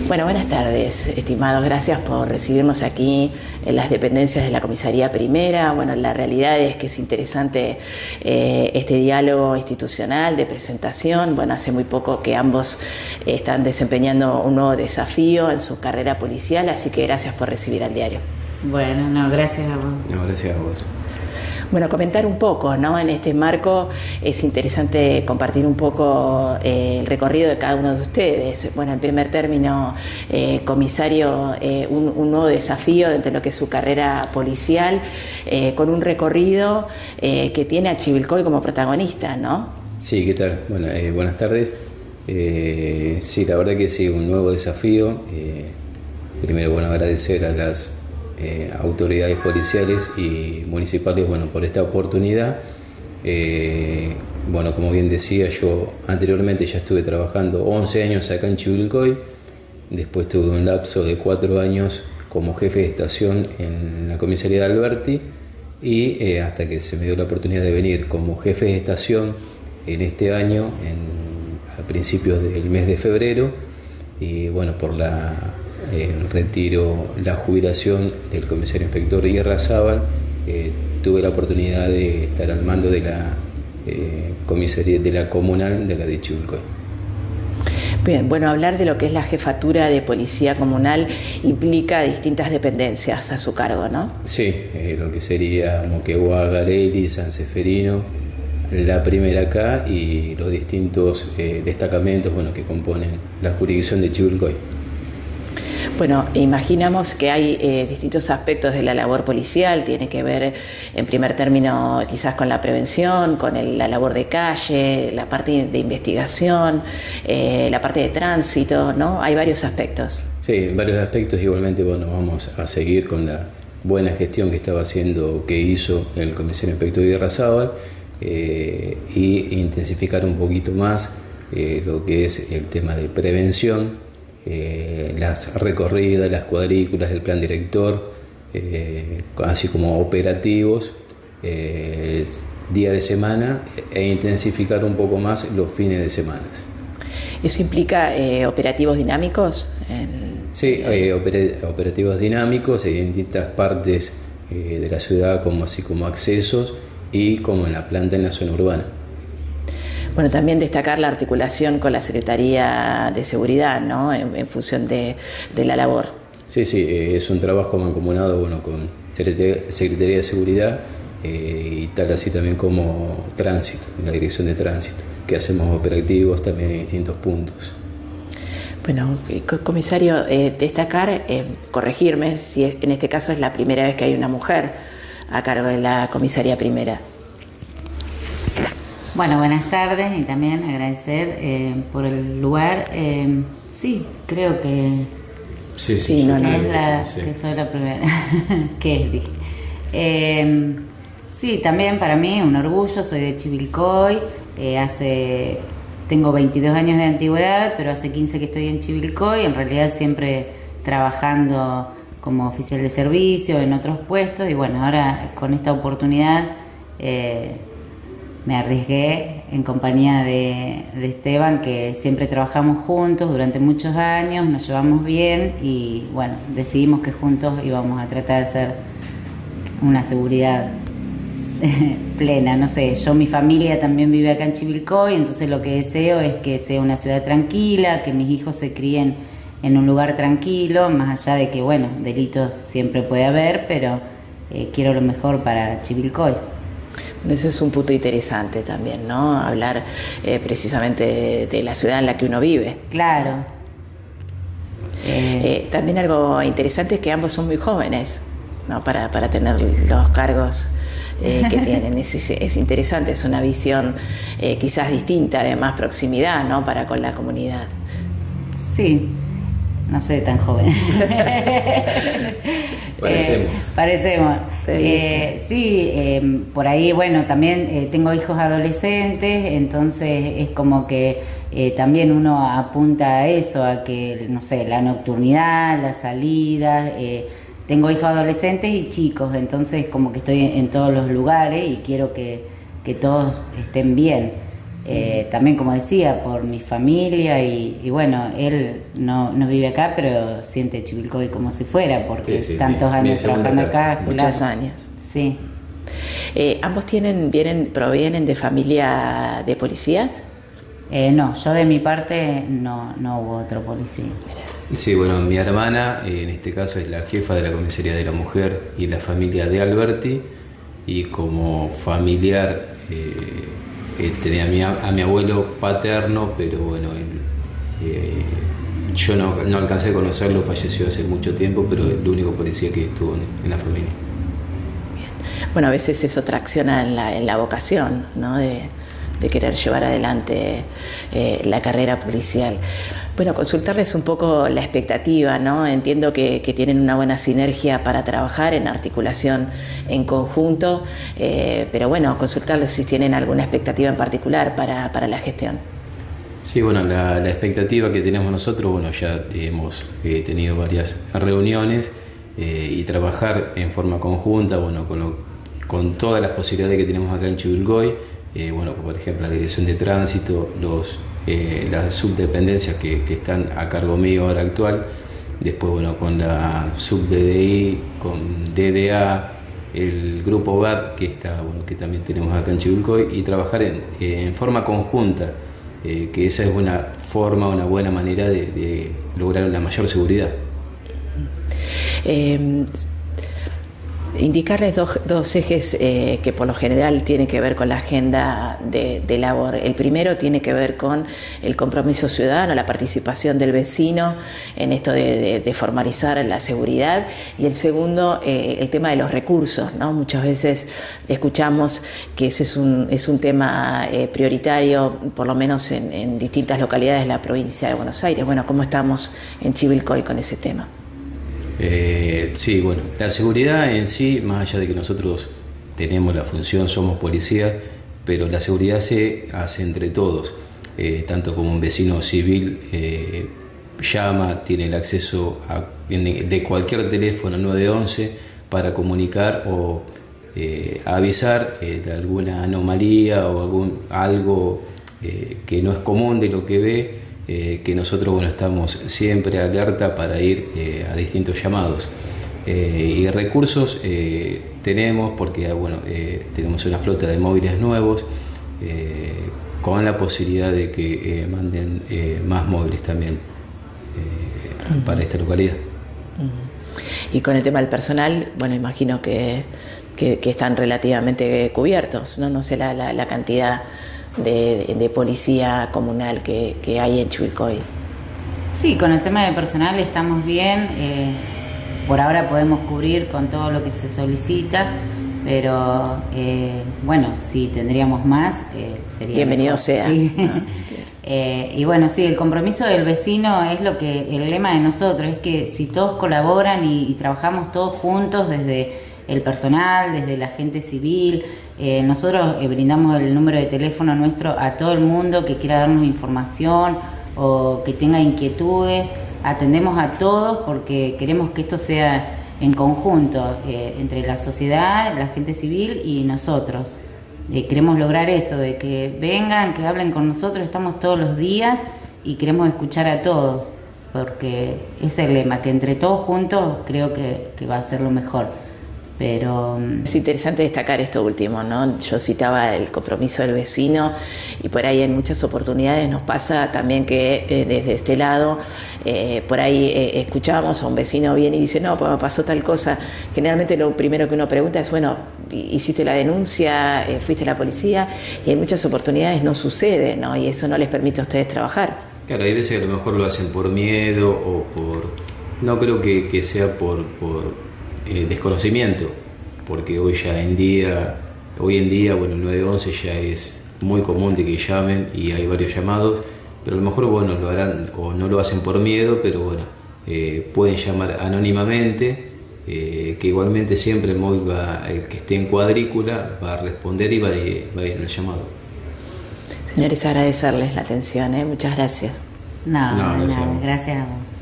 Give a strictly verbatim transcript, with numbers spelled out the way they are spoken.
Bueno, buenas tardes, estimados. Gracias por recibirnos aquí en las dependencias de la Comisaría Primera. Bueno, la realidad es que es interesante eh, este diálogo institucional de presentación. Bueno, hace muy poco que ambos están desempeñando un nuevo desafío en su carrera policial, así que gracias por recibir al diario. Bueno, no, gracias a vos. No, gracias a vos. Bueno, comentar un poco, ¿no? En este marco es interesante compartir un poco eh, el recorrido de cada uno de ustedes. Bueno, en primer término, eh, comisario, eh, un, un nuevo desafío dentro de lo que es su carrera policial, eh, con un recorrido eh, que tiene a Chivilcoy como protagonista, ¿no? Sí, ¿qué tal? Bueno, eh, buenas tardes. Eh, sí, la verdad que sí, un nuevo desafío. Eh, primero, bueno, agradecer a las Eh, autoridades policiales y municipales, bueno, por esta oportunidad. Eh, bueno, como bien decía, yo anteriormente ya estuve trabajando once años acá en Chivilcoy, después tuve un lapso de cuatro años como jefe de estación en la comisaría de Alberti y eh, hasta que se me dio la oportunidad de venir como jefe de estación en este año, en, a principios del mes de febrero, y bueno, por la el retiro, la jubilación del comisario inspector Irarrázaval, eh, tuve la oportunidad de estar al mando de la eh, comisaría de la comunal de acá de Chivilcoy. Bien, bueno, hablar de lo que es la jefatura de policía comunal implica distintas dependencias a su cargo, ¿no? Sí, eh, lo que sería Moquegua, Garelli, San Seferino, la primera acá y los distintos eh, destacamentos, bueno, que componen la jurisdicción de Chivilcoy. Bueno, imaginamos que hay eh, distintos aspectos de la labor policial, tiene que ver en primer término quizás con la prevención, con el, la labor de calle, la parte de investigación, eh, la parte de tránsito, ¿no? Hay varios aspectos. Sí, en varios aspectos. Igualmente, bueno, vamos a seguir con la buena gestión que estaba haciendo, que hizo el comisario inspector Irarrázaval, eh, y intensificar un poquito más eh, lo que es el tema de prevención. Eh, las recorridas, las cuadrículas del plan director, eh, así como operativos, eh, día de semana, e intensificar un poco más los fines de semana. ¿Eso implica eh, operativos dinámicos? En... Sí, eh, oper operativos dinámicos en distintas partes eh, de la ciudad, como así como accesos y como en la planta en la zona urbana. Bueno, también destacar la articulación con la Secretaría de Seguridad, ¿no? En, en función de, de la labor. Sí, sí, eh, es un trabajo mancomunado, bueno, con Secretaría de Seguridad eh, y tal así también como Tránsito, en la Dirección de Tránsito, que hacemos operativos también en distintos puntos. Bueno, comisario, eh, destacar, eh, corregirme si es, en este caso es la primera vez que hay una mujer a cargo de la Comisaría Primera. Bueno, buenas tardes y también agradecer eh, por el lugar. Eh, sí, creo que, sí, sí, sí, no, que, no, es la, sí. que soy la primera. que es, dije. Eh, sí, también para mí un orgullo, soy de Chivilcoy, eh, hace, tengo veintidós años de antigüedad, pero hace quince que estoy en Chivilcoy, en realidad siempre trabajando como oficial de servicio en otros puestos y bueno, ahora con esta oportunidad eh, me arriesgué en compañía de, de Esteban, que siempre trabajamos juntos durante muchos años, nos llevamos bien y bueno, decidimos que juntos íbamos a tratar de hacer una seguridad plena. No sé, yo, mi familia también vive acá en Chivilcoy, entonces lo que deseo es que sea una ciudad tranquila, que mis hijos se críen en un lugar tranquilo, más allá de que, bueno, delitos siempre puede haber, pero eh, quiero lo mejor para Chivilcoy. Ese es un punto interesante también, ¿no? Hablar eh, precisamente de, de la ciudad en la que uno vive. Claro. Eh, eh, también algo interesante es que ambos son muy jóvenes, ¿no? Para, para tener los cargos eh, que tienen. Es, es, es interesante, es una visión eh, quizás distinta, de más proximidad, ¿no? Para con la comunidad. Sí, no soy tan joven. Parecemos. Eh, parecemos. Eh, sí, eh, por ahí, bueno, también eh, tengo hijos adolescentes, entonces es como que eh, también uno apunta a eso, a que, no sé, la nocturnidad, las salidas. Eh, tengo hijos adolescentes y chicos, entonces como que estoy en, en todos los lugares y quiero que, que todos estén bien. Eh, también, como decía, por mi familia y, y bueno, él no, no vive acá, pero siente Chivilcoy como si fuera, porque sí, sí, tantos mi, años mi trabajando acá. Muchos claro. años. Sí. Eh, ¿Ambos tienen, vienen, provienen de familia de policías? Eh, no, yo de mi parte no, no hubo otro policía. Sí, bueno, mi hermana en este caso es la jefa de la comisaría de la mujer y la familia de Alberti, y como familiar eh, eh, tenía a mi, a mi abuelo paterno, pero bueno, él, eh, yo no, no alcancé a conocerlo, falleció hace mucho tiempo, pero es el único policía que estuvo en, en la familia. Bien. Bueno, a veces eso tracciona en la, en la vocación, ¿no? De, de querer llevar adelante eh, la carrera policial. Bueno, consultarles un poco la expectativa, ¿no? Entiendo que, que tienen una buena sinergia para trabajar en articulación en conjunto, eh, pero bueno, consultarles si tienen alguna expectativa en particular para, para la gestión. Sí, bueno, la, la expectativa que tenemos nosotros, bueno, ya hemos eh, tenido varias reuniones eh, y trabajar en forma conjunta, bueno, con, lo, con todas las posibilidades que tenemos acá en Chivilcoy. Eh, bueno, por ejemplo, la dirección de tránsito, los, eh, las subdependencias que, que están a cargo mío ahora actual, después bueno, con la sub D D I, con D D A, el grupo G A T que, está, bueno, que también tenemos acá en Chivilcoy, y trabajar en, eh, en forma conjunta, eh, que esa es una forma, una buena manera de, de lograr una mayor seguridad. Eh, Indicarles dos, dos ejes eh, que por lo general tienen que ver con la agenda de, de labor. El primero tiene que ver con el compromiso ciudadano, la participación del vecino en esto de, de, de formalizar la seguridad, y el segundo, eh, el tema de los recursos, ¿no? Muchas veces escuchamos que ese es un, es un tema eh, prioritario, por lo menos en, en distintas localidades de la provincia de Buenos Aires. Bueno, ¿cómo estamos en Chivilcoy con ese tema? Eh, sí, bueno, la seguridad en sí, más allá de que nosotros tenemos la función, somos policías, pero la seguridad se hace entre todos, eh, tanto como un vecino civil eh, llama, tiene el acceso a, de cualquier teléfono nueve once para comunicar o eh, avisar eh, de alguna anomalía o algún, algo eh, que no es común de lo que ve. Eh, que nosotros bueno, estamos siempre alerta para ir eh, a distintos llamados. Eh, y recursos eh, tenemos porque bueno, eh, tenemos una flota de móviles nuevos eh, con la posibilidad de que eh, manden eh, más móviles también eh, uh-huh. para esta localidad. Uh-huh. Y con el tema del personal, bueno, imagino que, que, que están relativamente cubiertos, no, no sé la, la, la cantidad De, de policía comunal que, que hay en Chivilcoy. Sí, con el tema de personal estamos bien, eh, por ahora podemos cubrir con todo lo que se solicita, pero eh, bueno, si tendríamos más eh, sería bienvenido mejor. sea. Sí. Ah, eh, y bueno, sí, el compromiso del vecino es lo que el lema de nosotros, es que si todos colaboran y, y trabajamos todos juntos, desde el personal, desde la gente civil. Eh, nosotros eh, brindamos el número de teléfono nuestro a todo el mundo que quiera darnos información o que tenga inquietudes. Atendemos a todos porque queremos que esto sea en conjunto, eh, entre la sociedad, la gente civil y nosotros. Eh, queremos lograr eso, de que vengan, que hablen con nosotros, estamos todos los días y queremos escuchar a todos, porque ese es el lema, que entre todos juntos creo que, que va a ser lo mejor. Pero es interesante destacar esto último, ¿no? Yo citaba el compromiso del vecino y por ahí en muchas oportunidades nos pasa también que eh, desde este lado eh, por ahí eh, escuchamos a un vecino viene y dice no, pues me pasó tal cosa. Generalmente lo primero que uno pregunta es bueno, hiciste la denuncia, eh, fuiste a la policía, y en muchas oportunidades no sucede, ¿no? Y eso no les permite a ustedes trabajar. Claro, hay veces que a lo mejor lo hacen por miedo o por... No creo que, que sea por... por Eh, desconocimiento, porque hoy ya en día, hoy en día, bueno, el nueve once ya es muy común de que llamen y hay varios llamados, pero a lo mejor, bueno, lo harán o no lo hacen por miedo, pero bueno, eh, pueden llamar anónimamente, eh, que igualmente siempre el móvil va, el que esté en cuadrícula va a responder y va a ir, va a ir en el llamado. Señores, agradecerles la atención, ¿eh? Muchas gracias. No, no, gracias. No, gracias a vos.